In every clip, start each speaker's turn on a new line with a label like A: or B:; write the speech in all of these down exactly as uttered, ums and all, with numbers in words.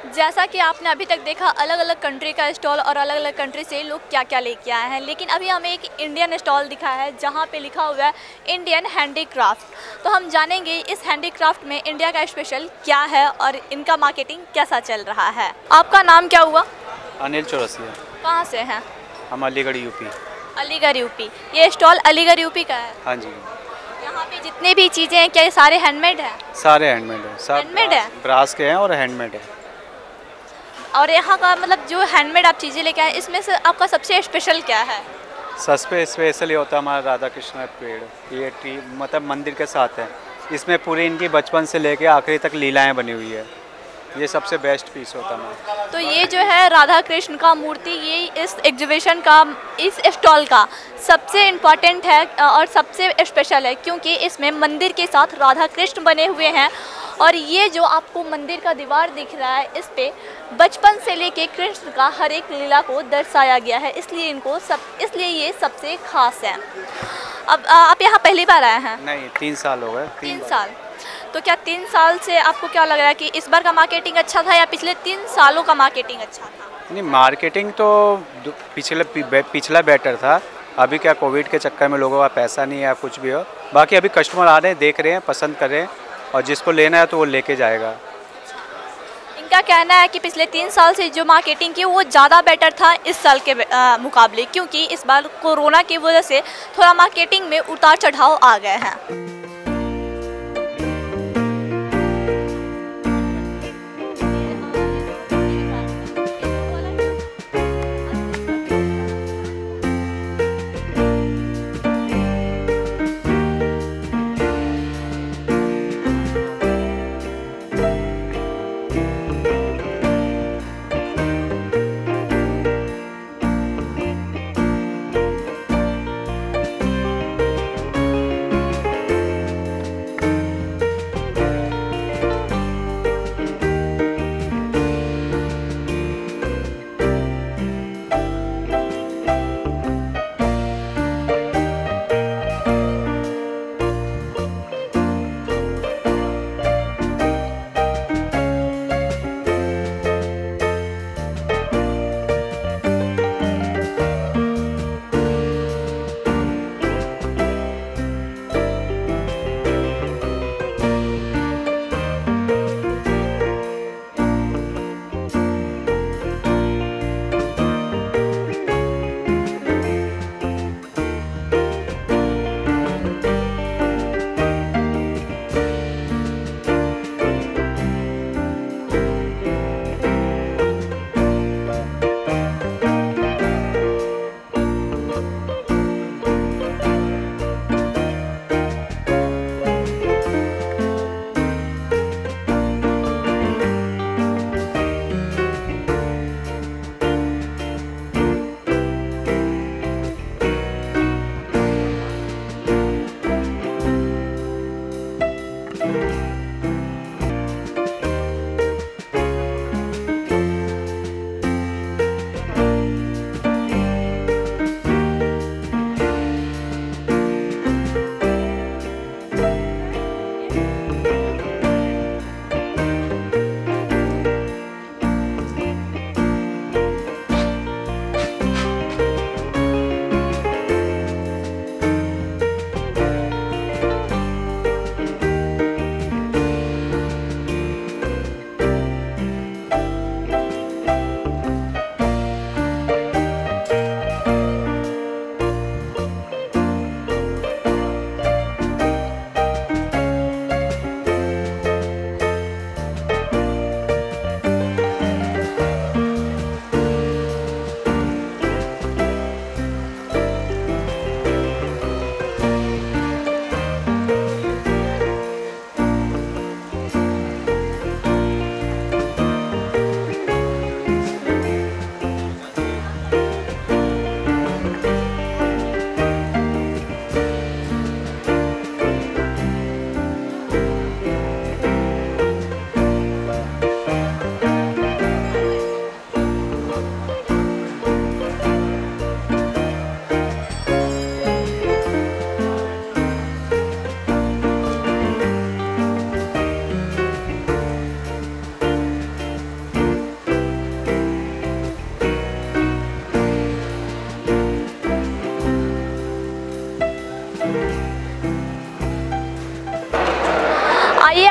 A: जैसा कि आपने अभी तक देखा अलग अलग कंट्री का स्टॉल और अलग अलग कंट्री से लोग क्या क्या लेके आए हैं, लेकिन अभी हमें एक इंडियन स्टॉल दिखा है जहां पे लिखा हुआ है इंडियन हैंडीक्राफ्ट। तो हम जानेंगे इस हैंडीक्राफ्ट में इंडिया का स्पेशल क्या है और इनका मार्केटिंग कैसा चल रहा है। आपका नाम क्या हुआ?
B: अनिल चौरसिया।
A: कहाँ से हैं?
B: हम अलीगढ़ यूपी।
A: अलीगढ़ यूपी। ये स्टॉल अलीगढ़ यूपी का है?
B: हाँ जी।
A: यहाँ पे जितने भी चीज़ें हैं क्या ये सारे हैंडमेड हैं?
B: सारे हैंडमेड है। सब
A: हैंडमेड है?
B: ब्रास के हैं और हैंडमेड है।
A: और यहाँ का मतलब जो हैंडमेड आप चीज़ें लेके आए इसमें से आपका सबसे स्पेशल क्या है?
B: सस्पे स्पेशल ये होता है हमारा राधा कृष्ण पेड़, ये ट्री मतलब मंदिर के साथ है। इसमें पूरी इनकी बचपन से लेके आखिरी तक लीलाएं बनी हुई है। ये सबसे बेस्ट पीस होता है।
A: तो ये जो है राधा कृष्ण का मूर्ति, ये इस एग्जीबिशन का, इस स्टॉल का सबसे इम्पॉर्टेंट है और सबसे स्पेशल है क्योंकि इसमें मंदिर के साथ राधा कृष्ण बने हुए हैं। और ये जो आपको मंदिर का दीवार दिख रहा है इस पे बचपन से लेके कृष्ण का हर एक लीला को दर्शाया गया है, इसलिए इनको सब इसलिए ये सबसे खास है। अब आप यहाँ पहली बार आए हैं?
B: नहीं, तीन साल हो गए।
A: तीन, तीन साल। तो क्या तीन साल से आपको क्या लग रहा है कि इस बार का मार्केटिंग अच्छा था या पिछले तीन सालों का मार्केटिंग अच्छा था?
B: नहीं, मार्केटिंग तो पिछले पिछला बेटर था। अभी क्या कोविड के चक्कर में लोगों का पैसा नहीं है, कुछ भी हो। बाकी अभी कस्टमर आ रहे हैं, देख रहे हैं, पसंद कर रहे हैं और जिसको लेना है तो वो लेके जाएगा।
A: इनका कहना है कि पिछले तीन साल से जो मार्केटिंग की वो ज़्यादा बेटर था इस साल के आ, मुकाबले, क्योंकि इस बार कोरोना की वजह से थोड़ा मार्केटिंग में उतार चढ़ाव आ गए हैं।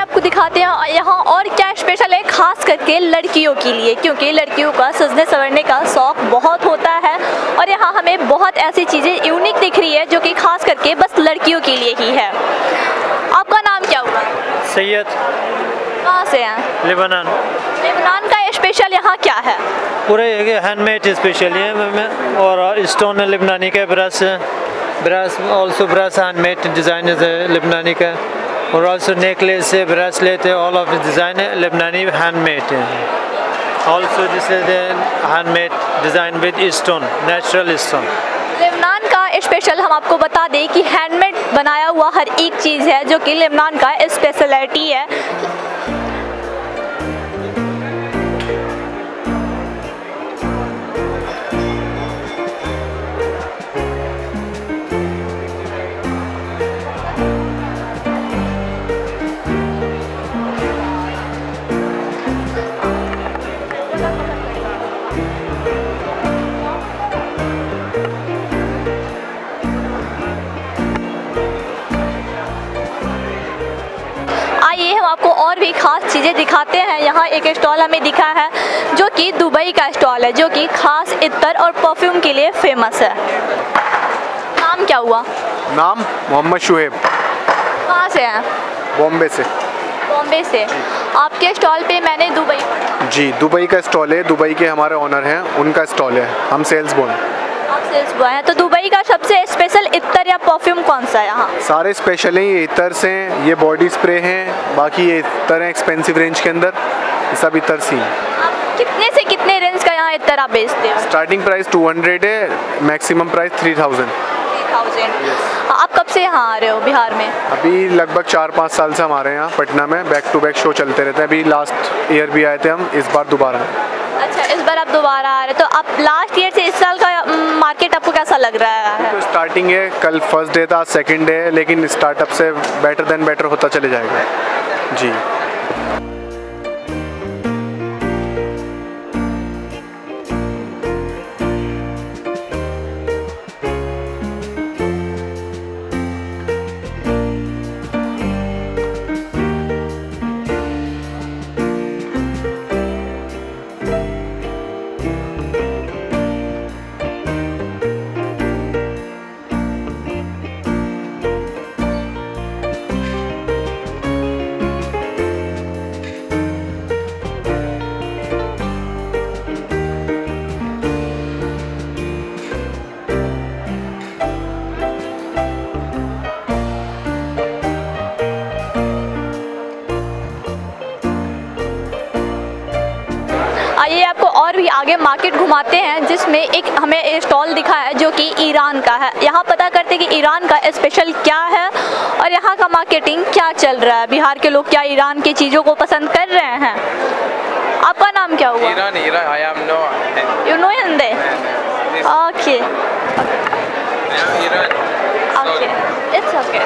A: आपको दिखाते हैं यहाँ और क्या स्पेशल है, खास करके लड़कियों के लिए, क्योंकि लड़कियों का सजने संवरने का शौक बहुत होता है और यहाँ हमें बहुत ऐसी चीज़ें यूनिक दिख रही है जो कि खास करके बस लड़कियों के लिए ही है। आपका नाम क्या हुआ?
C: सैयद।
A: कहाँ से हैं?
C: लेबनान।
A: लेबनान का स्पेशल यहाँ क्या है?
C: पूरे हैंडमेड स्पेशल है और स्टोन लेबनानी का, brush brush also brush handmade design है लेबनानी का, और ऑल्सो नेकलेस है, ब्रेसलेट है, ऑल ऑफ डिज़ाइन है लेबनानी हैंडमेड है। Also this is handmade design with stone, natural stone.
A: Lebanon का स्पेशल हम आपको बता दें कि हैंडमेड बनाया हुआ हर एक चीज़ है जो कि लेबनान का स्पेशलिटी है। आइए हम आपको और भी खास चीज़ें दिखाते हैं। यहाँ एक स्टॉल हमें दिखा है जो कि दुबई का स्टॉल है, जो कि खास इत्तर और परफ्यूम के लिए फेमस है। नाम क्या हुआ?
D: नाम मोहम्मद शुएब।
A: कहाँ से हैं?
D: बॉम्बे से।
A: बॉम्बे से। आपके स्टॉल पे मैंने दुबई
D: जी, दुबई का स्टॉल है, दुबई के हमारे ऑनर हैं, उनका स्टॉल है, हम सेल्स बॉय।
A: आप सेल्स बॉय हैं, तो दुबई का सबसे स्पेशल इत्तर या परफ्यूम कौन सा है यहाँ?
D: सारे स्पेशल हैं, ये इतर्स हैं, ये बॉडी स्प्रे हैं, बाकी ये इतर हैं एक्सपेंसिव रेंज के अंदर, ये सब इतर्स ही हैं।
A: आप कितने से कितने रेंज का यहाँ इत्तर आप बेचते हो?
D: स्टार्टिंग प्राइस टू हंड्रेड है, मैक्सिमम प्राइस थ्री थाउजेंड।
A: आप कब से यहाँ आ रहे हो बिहार में?
D: अभी लगभग चार पाँच साल से हमारे यहाँ पटना में बैक टू बैक शो चलते रहते हैं। अभी लास्ट ईयर भी आए थे हम, इस बार दोबारा।
A: अच्छा, इस बार आप दोबारा आ रहे, तो आप लास्ट ईयर से इस साल का मार्केट आपको कैसा लग रहा है?
D: तो स्टार्टिंग है, कल फर्स्ट डे था, सेकंड डे है, लेकिन स्टार्टअप से बेटर देन बेटर होता चले जाएगा जी।
A: आइए आपको और भी आगे मार्केट घुमाते हैं, जिसमें एक हमें स्टॉल दिखा है जो कि ईरान का है। यहाँ पता करते हैं कि ईरान का स्पेशल क्या है और यहाँ का मार्केटिंग क्या चल रहा है, बिहार के लोग क्या ईरान की चीज़ों को पसंद कर रहे हैं। आपका नाम क्या हुआ?
E: Iran. Iran I am no
A: you know Hindi? Okay
E: Iran.
A: Okay, it's okay.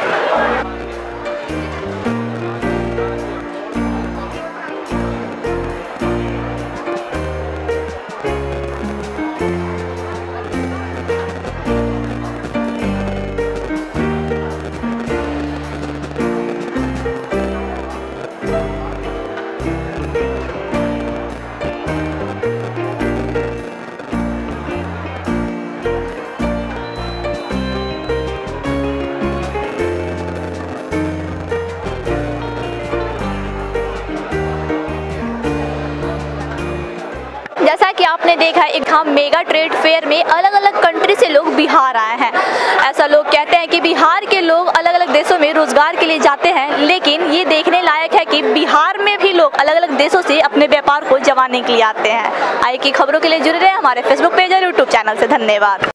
A: जैसा कि आपने देखा है, एक हम मेगा ट्रेड फेयर में अलग अलग कंट्री से लोग बिहार आए हैं। ऐसा लोग कहते हैं कि बिहार के लोग अलग अलग देशों में रोजगार के लिए जाते हैं, लेकिन ये देखने लायक है कि बिहार में भी लोग अलग अलग देशों से अपने व्यापार को जमाने के लिए आते हैं। आगे की खबरों के लिए जुड़े रहे हमारे फेसबुक पेज और यूट्यूब चैनल से। धन्यवाद।